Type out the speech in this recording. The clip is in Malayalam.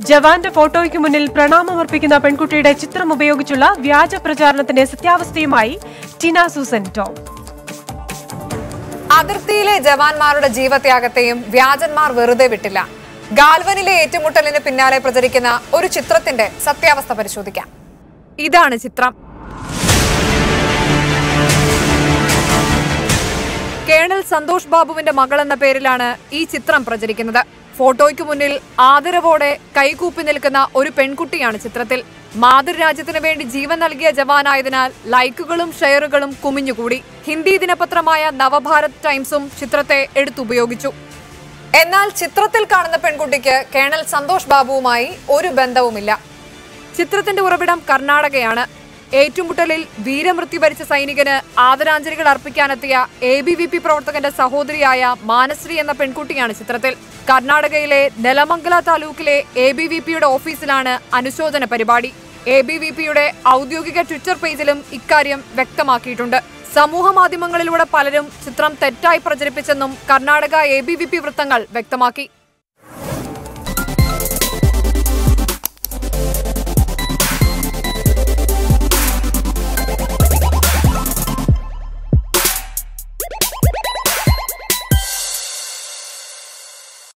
ജവാന്റെ ഫോട്ടോയ്ക്ക് മുന്നിൽ പ്രണാമമർപ്പിക്കുന്ന പെൺകുട്ടിയുടെ ചിത്രം ഉപയോഗിച്ചുള്ള വ്യാജ പ്രചാരണത്തിന്റെ സത്യാവസ്ഥയുമായി ടിന സൂസൻ ടോം. അതിർത്തിയിലെ ജവാന്മാരുടെ ജീവത്യാഗത്തെയും വ്യാജന്മാർ വെറുതെ വിട്ടില്ല. ഗാൽവനിലെ ഏറ്റുമുട്ടലിന് പിന്നാലെ പ്രചരിക്കുന്ന ഒരു ചിത്രത്തിന്റെ സത്യാവസ്ഥ പരിശോധിക്കാം. ഇതാണ് ചിത്രം. കേണൽ സന്തോഷ് ബാബുവിന്റെ മകൾ എന്ന പേരിലാണ് ഈ ചിത്രം പ്രചരിക്കുന്നത്. ഫോട്ടോയ്ക്ക് മുന്നിൽ ആദരവോടെ കൈകൂപ്പി നിൽക്കുന്ന ഒരു പെൺകുട്ടിയാണ് ചിത്രത്തിൽ. മാതൃരാജ്യത്തിന് വേണ്ടി ജീവൻ നൽകിയ ജവാനായതിനാൽ ലൈക്കുകളും ഷെയറുകളും കുമിഞ്ഞുകൂടി. ഹിന്ദി ദിനപത്രമായ നവഭാരത് ടൈംസും ചിത്രത്തെ എടുത്തുപയോഗിച്ചു. എന്നാൽ ചിത്രത്തിൽ കാണുന്ന പെൺകുട്ടിക്ക് കേണൽ സന്തോഷ് ബാബുവുമായി ഒരു ബന്ധവുമില്ല. ചിത്രത്തിന്റെ ഉറവിടം കർണാടകയാണ്. ഏറ്റുമുട്ടലിൽ വീരമൃത്യു വരിച്ച സൈനികന് ആദരാഞ്ജലികൾ അർപ്പിക്കാനെത്തിയ ABVP പ്രവർത്തകന്റെ സഹോദരിയായ മാനശ്രീ എന്ന പെൺകുട്ടിയാണ് ചിത്രത്തിൽ. കർണാടകയിലെ നെലമംഗല താലൂക്കിലെ ABVPയുടെ ഓഫീസിലാണ് അനുശോചന പരിപാടി. ABVPയുടെ ഔദ്യോഗിക ട്വിറ്റർ പേജിലും ഇക്കാര്യം വ്യക്തമാക്കിയിട്ടുണ്ട്. സമൂഹ മാധ്യമങ്ങളിലൂടെ പലരും ചിത്രം തെറ്റായി പ്രചരിപ്പിച്ചെന്നും കർണാടക ABVP വൃത്തങ്ങൾ വ്യക്തമാക്കി.